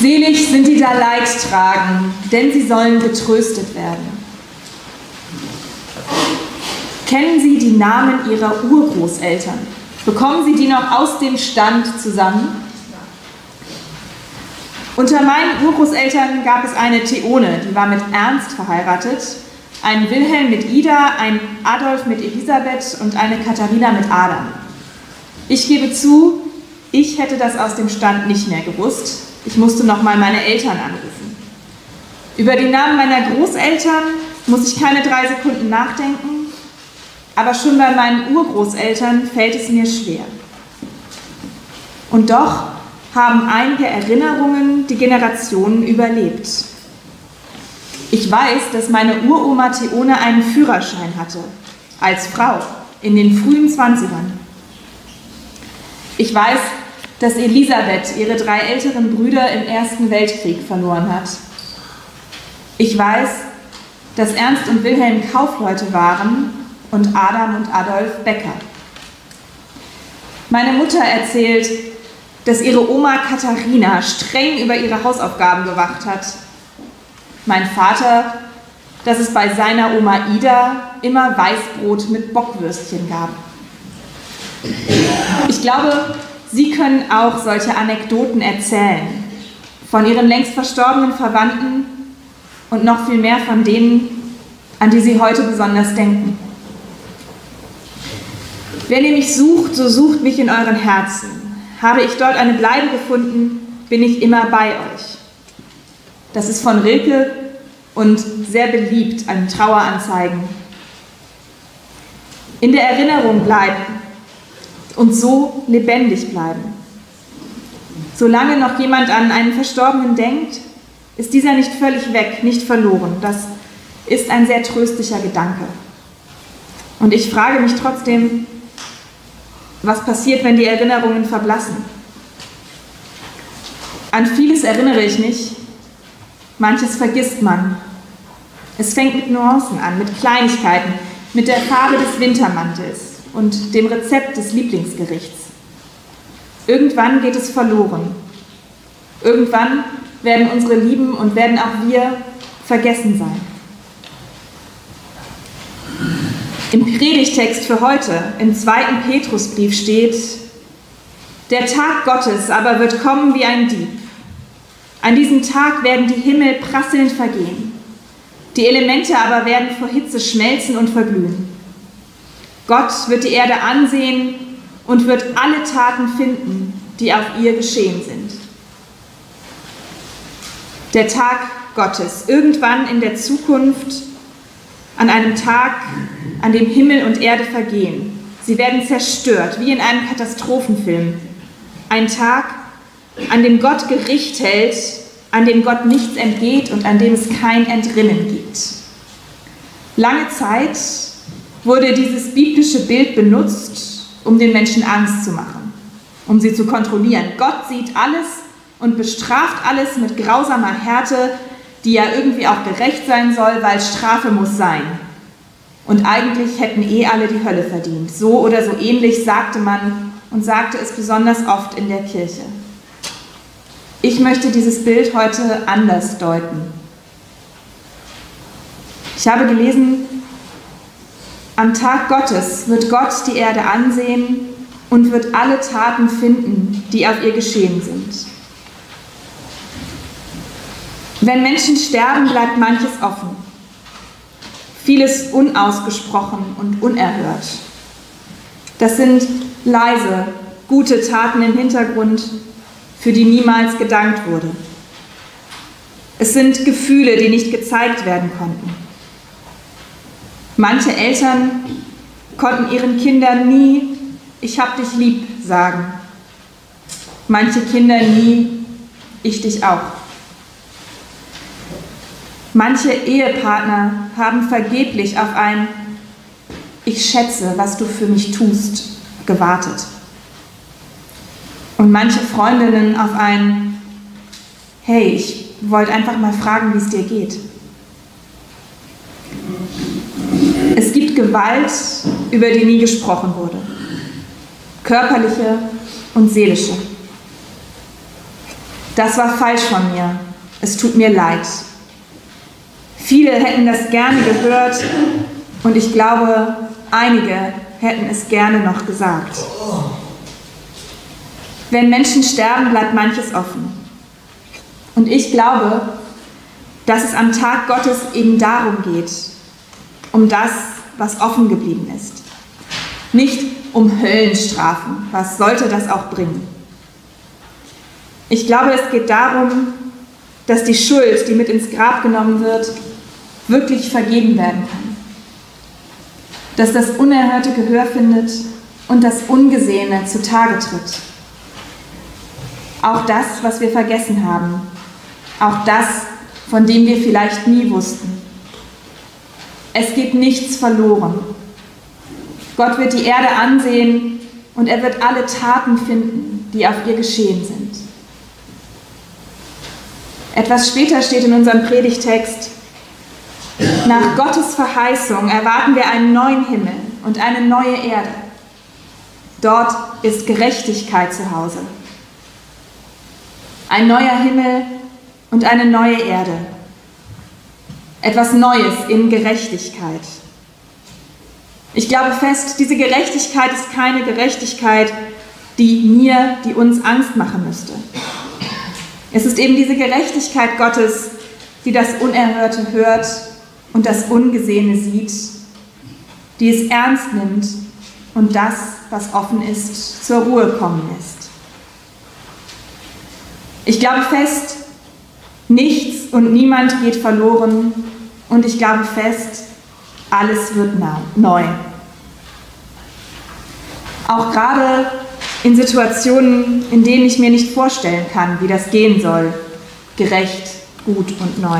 Selig sind die da Leid tragen, denn sie sollen getröstet werden. Kennen Sie die Namen Ihrer Urgroßeltern? Bekommen Sie die noch aus dem Stand zusammen? Unter meinen Urgroßeltern gab es eine Theone, die war mit Ernst verheiratet, einen Wilhelm mit Ida, einen Adolf mit Elisabeth und eine Katharina mit Adam. Ich gebe zu, ich hätte das aus dem Stand nicht mehr gewusst. Ich musste noch mal meine Eltern anrufen. Über die Namen meiner Großeltern muss ich keine 3 Sekunden nachdenken, aber schon bei meinen Urgroßeltern fällt es mir schwer. Und doch haben einige Erinnerungen die Generationen überlebt. Ich weiß, dass meine Uroma Theone einen Führerschein hatte, als Frau, in den frühen 20ern. Ich weiß, dass Elisabeth ihre 3 älteren Brüder im Ersten Weltkrieg verloren hat. Ich weiß, dass Ernst und Wilhelm Kaufleute waren und Adam und Adolf Bäcker. Meine Mutter erzählt, dass ihre Oma Katharina streng über ihre Hausaufgaben gewacht hat. Mein Vater, dass es bei seiner Oma Ida immer Weißbrot mit Bockwürstchen gab. Ich glaube, Sie können auch solche Anekdoten erzählen, von Ihren längst verstorbenen Verwandten und noch viel mehr von denen, an die Sie heute besonders denken. Wenn ihr mich sucht, so sucht mich in euren Herzen. Habe ich dort eine Bleibe gefunden, bin ich immer bei euch. Das ist von Rilke und sehr beliebt an Traueranzeigen. In der Erinnerung bleiben und so lebendig bleiben. Solange noch jemand an einen Verstorbenen denkt, ist dieser nicht völlig weg, nicht verloren. Das ist ein sehr tröstlicher Gedanke. Und ich frage mich trotzdem, was passiert, wenn die Erinnerungen verblassen? An vieles erinnere ich mich, manches vergisst man. Es fängt mit Nuancen an, mit Kleinigkeiten, mit der Farbe des Wintermantels und dem Rezept des Lieblingsgerichts. Irgendwann geht es verloren. Irgendwann werden unsere Lieben und werden auch wir vergessen sein. Im Predigtext für heute, im 2. Petrusbrief steht: Der Tag Gottes aber wird kommen wie ein Dieb. An diesem Tag werden die Himmel prasselnd vergehen. Die Elemente aber werden vor Hitze schmelzen und verglühen. Gott wird die Erde ansehen und wird alle Taten finden, die auf ihr geschehen sind. Der Tag Gottes, irgendwann in der Zukunft, an einem Tag, an dem Himmel und Erde vergehen. Sie werden zerstört, wie in einem Katastrophenfilm. Ein Tag, an dem Gott Gericht hält, an dem Gott nichts entgeht und an dem es kein Entrinnen gibt. Lange Zeit wurde dieses biblische Bild benutzt, um den Menschen Angst zu machen, um sie zu kontrollieren. Gott sieht alles und bestraft alles mit grausamer Härte, die ja irgendwie auch gerecht sein soll, weil Strafe muss sein. Und eigentlich hätten alle die Hölle verdient. So oder so ähnlich sagte man und sagte es besonders oft in der Kirche. Ich möchte dieses Bild heute anders deuten. Ich habe gelesen, am Tag Gottes wird Gott die Erde ansehen und wird alle Taten finden, die auf ihr geschehen sind. Wenn Menschen sterben, bleibt manches offen. Vieles unausgesprochen und unerhört. Das sind leise, gute Taten im Hintergrund, für die niemals gedankt wurde. Es sind Gefühle, die nicht gezeigt werden konnten. Manche Eltern konnten ihren Kindern nie „Ich hab dich lieb" sagen. Manche Kinder nie „Ich dich auch". Manche Ehepartner haben vergeblich auf ein „Ich schätze, was du für mich tust" gewartet. Und manche Freundinnen auf ein „Hey, ich wollte einfach mal fragen, wie es dir geht". Es gibt Gewalt, über die nie gesprochen wurde. Körperliche und seelische. Das war falsch von mir. Es tut mir leid. Viele hätten das gerne gehört und ich glaube, einige hätten es gerne noch gesagt. Wenn Menschen sterben, bleibt manches offen. Und ich glaube, dass es am Tag Gottes eben darum geht, um das, was offen geblieben ist. Nicht um Höllenstrafen. Was sollte das auch bringen? Ich glaube, es geht darum, dass die Schuld, die mit ins Grab genommen wird, wirklich vergeben werden kann. Dass das Unerhörte Gehör findet und das Ungesehene zutage tritt. Auch das, was wir vergessen haben. Auch das, von dem wir vielleicht nie wussten. Es geht nichts verloren. Gott wird die Erde ansehen und er wird alle Taten finden, die auf ihr geschehen sind. Etwas später steht in unserem Predigtext: Nach Gottes Verheißung erwarten wir einen neuen Himmel und eine neue Erde. Dort ist Gerechtigkeit zu Hause. Ein neuer Himmel und eine neue Erde. Etwas Neues in Gerechtigkeit. Ich glaube fest, diese Gerechtigkeit ist keine Gerechtigkeit, die uns Angst machen müsste. Es ist eben diese Gerechtigkeit Gottes, die das Unerhörte hört und das Ungesehene sieht, die es ernst nimmt und das, was offen ist, zur Ruhe kommen lässt. Ich glaube fest, nichts und niemand geht verloren und ich glaube fest, alles wird neu. Auch gerade in Situationen, in denen ich mir nicht vorstellen kann, wie das gehen soll, gerecht, gut und neu.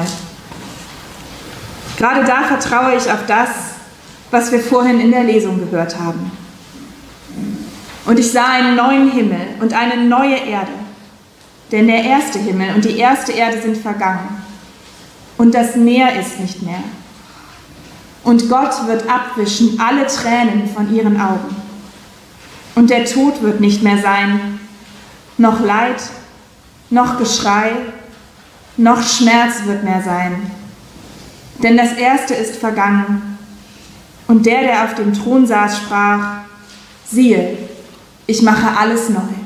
Gerade da vertraue ich auf das, was wir vorhin in der Lesung gehört haben. Und ich sah einen neuen Himmel und eine neue Erde, denn der erste Himmel und die erste Erde sind vergangen und das Meer ist nicht mehr. Und Gott wird abwischen alle Tränen von ihren Augen. Und der Tod wird nicht mehr sein, noch Leid, noch Geschrei, noch Schmerz wird mehr sein. Denn das Erste ist vergangen. Und der auf dem Thron saß, sprach: Siehe, ich mache alles neu.